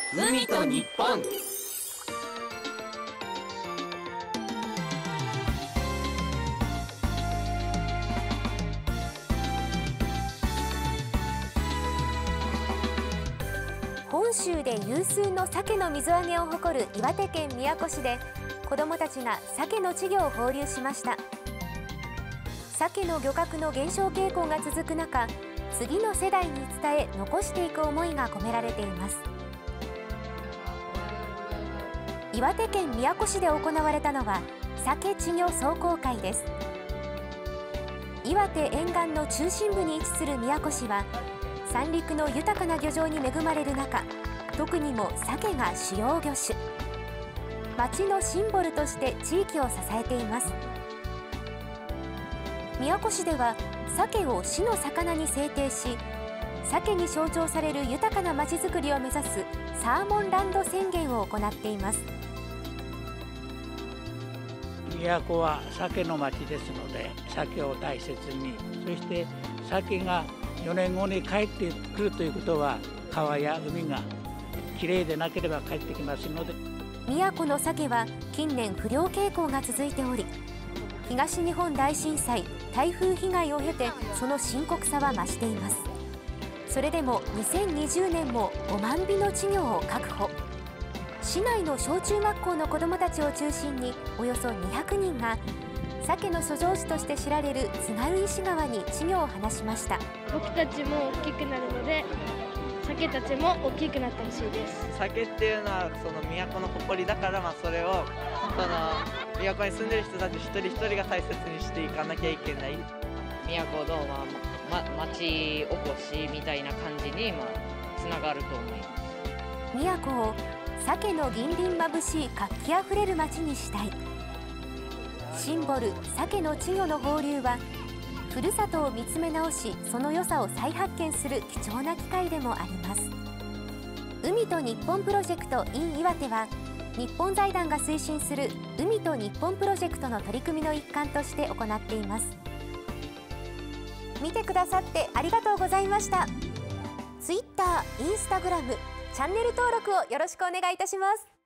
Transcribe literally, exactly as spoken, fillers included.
海と日本。 本州で有数の鮭の水揚げを誇る岩手県宮古市で、子どもたちが鮭の稚魚を放流しました。鮭の漁獲の減少傾向が続く中、次の世代に伝え残していく思いが込められています。岩手県宮古市で行われたのは鮭稚魚壮行会です。岩手沿岸の中心部に位置する宮古市は、三陸の豊かな漁場に恵まれる中、特にも鮭が主要魚種、町のシンボルとして地域を支えています。宮古市では鮭を市の魚に制定し、鮭に象徴される豊かなまちづくりを目指すサーモンランド宣言を行っています。 宮古は鮭の町ですので、鮭を大切に、そして鮭がよねんごに帰ってくるということは、川や海がきれいでなければ帰ってきますので。 宮古の鮭は近年不漁傾向が続いており、東日本大震災、台風被害を経てその深刻さは増しています。それでもにせんにじゅうねんもごまんびの稚魚を確保。市内の小中学校の子どもたちを中心におよそにひゃくにんが、鮭の遡上地として知られる津軽石川に稚魚を放しました。 僕たちも大きくなるので、鮭たちも大きくなってほしいです。 鮭っていうのはその都の誇りだから、まあそれをその都に住んでる人たち一人一人が大切にしていかなきゃいけない。 都の、まあ、ま、町おこしみたいな感じに、まあ、つながると思います。 宮古を鮭の銀鱗まぶしい活気あふれる町にしたい。シンボル鮭の稚魚の放流は、ふるさとを見つめ直し、その良さを再発見する貴重な機会でもあります。海と日本プロジェクト in 岩手は、日本財団が推進する海と日本プロジェクトの取り組みの一環として行っています。見てくださってありがとうございました。ツイッター、インスタグラム、チャンネル登録をよろしくお願いいたします。